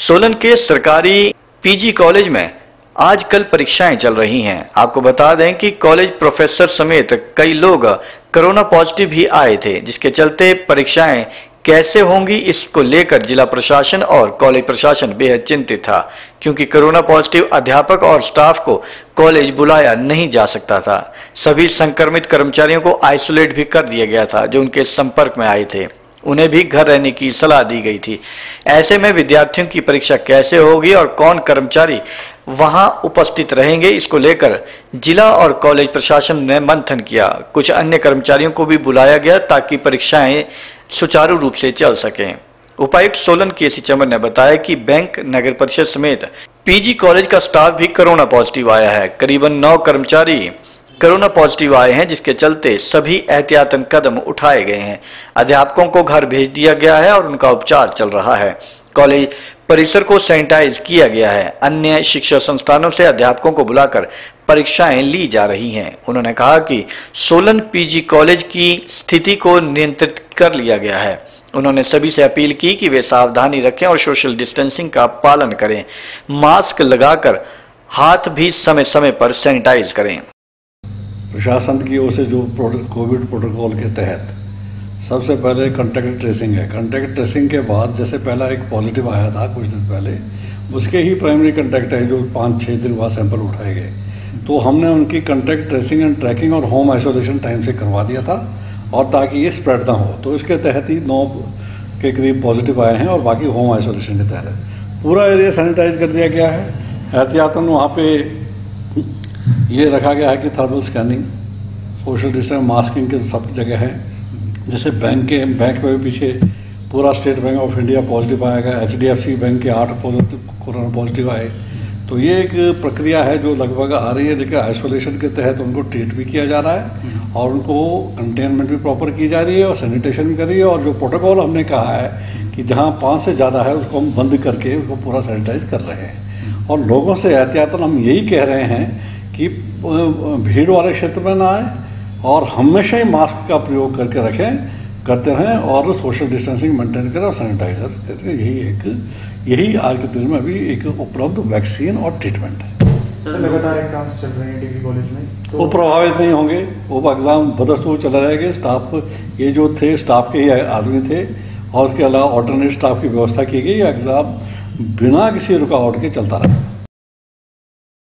सोलन के सरकारी PG college में आजकल परीक्षाएं चल रही हैं। आपको बता दें कि कॉलेज प्रोफेसर समेत कई लोग कोरोना पॉजिटिव भी आए थे, जिसके चलते परीक्षाएं कैसे होंगी इसको लेकर जिला प्रशासन और कॉलेज प्रशासन बेहद चिंतित था, क्योंकि कोरोना पॉजिटिव अध्यापक और स्टाफ को कॉलेज बुलाया नहीं जा सकता था। सभी संक्रमित कर्मचारियों को आइसोलेट भी कर दिया गया था जो उनके संपर्क में आए थे। उन्हें भी घर रहने की सलाह दी गई थी। ऐसे में विद्यार्थियों की परीक्षा कैसे होगी और कौन कर्मचारी वहां उपस्थित रहेंगे, इसको लेकर जिला और कॉलेज प्रशासन ने मंथन किया। कुछ अन्य कर्मचारियों को भी बुलाया गया ताकि परीक्षाएं सुचारू रूप से चल सकें। उपायुक्त सोलन केसी चमन ने बताया कि बैंक, नगर परिषद समेत पीजी कॉलेज का स्टाफ भी कोरोना पॉजिटिव आया है। करीबन 9 कर्मचारी कोरोना पॉजिटिव आए हैं, जिसके चलते सभी एहतियातन कदम उठाए गए हैं। अध्यापकों को घर भेज दिया गया है और उनका उपचार चल रहा है। कॉलेज परिसर को सैनिटाइज किया गया है। अन्य शिक्षा संस्थानों से अध्यापकों को बुलाकर परीक्षाएं ली जा रही हैं। उन्होंने कहा कि सोलन पीजी कॉलेज की स्थिति को नियंत्रित कर लिया गया है। उन्होंने सभी से अपील की कि वे सावधानी रखें और सोशल डिस्टेंसिंग का पालन करें। मास्क लगाकर हाथ भी समय समय पर सैनिटाइज करें। प्रशासन की ओर से जो कोविड प्रोटोकॉल के तहत सबसे पहले कॉन्टैक्ट ट्रेसिंग है। कॉन्टैक्ट ट्रेसिंग के बाद जैसे पहला एक पॉजिटिव आया था कुछ दिन पहले, उसके ही प्राइमरी कॉन्टैक्ट है जो 5-6 दिन बाद सैंपल उठाए गए, तो हमने उनकी कॉन्टैक्ट ट्रेसिंग एंड ट्रैकिंग और होम आइसोलेशन टाइम से करवा दिया था, और ताकि ये स्प्रेड ना हो। तो इसके तहत ही 9 के करीब पॉजिटिव आए हैं और बाकी होम आइसोलेशन के तहत पूरा एरिया सैनिटाइज कर दिया गया है। एहतियातन वहाँ पे ये रखा गया है कि thermal scanning, social distance, masking के सब जगह है। जैसे बैंक में भी पीछे पूरा State Bank of India positive आएगा, HDFC बैंक के 8 कोरोना पॉजिटिव आए। तो ये एक प्रक्रिया है जो लगभग आ रही है, लेकिन आइसोलेशन के तहत उनको ट्रीट भी किया जा रहा है और उनको कंटेनमेंट भी प्रॉपर की जा रही है और सैनिटेशन भी कर रही है। और जो प्रोटोकॉल हमने कहा है कि जहाँ 5 से ज़्यादा है उसको हम बंद करके उसको पूरा सैनिटाइज कर रहे हैं। और लोगों से एहतियातन हम यही कह रहे हैं कि भीड़ वाले क्षेत्र में ना आए और हमेशा ही मास्क का प्रयोग करके करते रहें और सोशल डिस्टेंसिंग मेंटेन करें और सैनिटाइजर करें। यही आज के दिन में अभी एक उपलब्ध वैक्सीन और ट्रीटमेंट है। लगातार एग्जाम्स चल रहे हैं डिग्री कॉलेज में, तो वो प्रभावित नहीं होंगे। वो एग्ज़ाम बदस्तूर चला रहेगा। स्टाफ ये जो थे स्टाफ के ही आदमी थे और उसके अलावा ऑल्टरनेट स्टाफ की व्यवस्था की गई। एग्ज़ाम बिना किसी रुकावट के चलता रहा।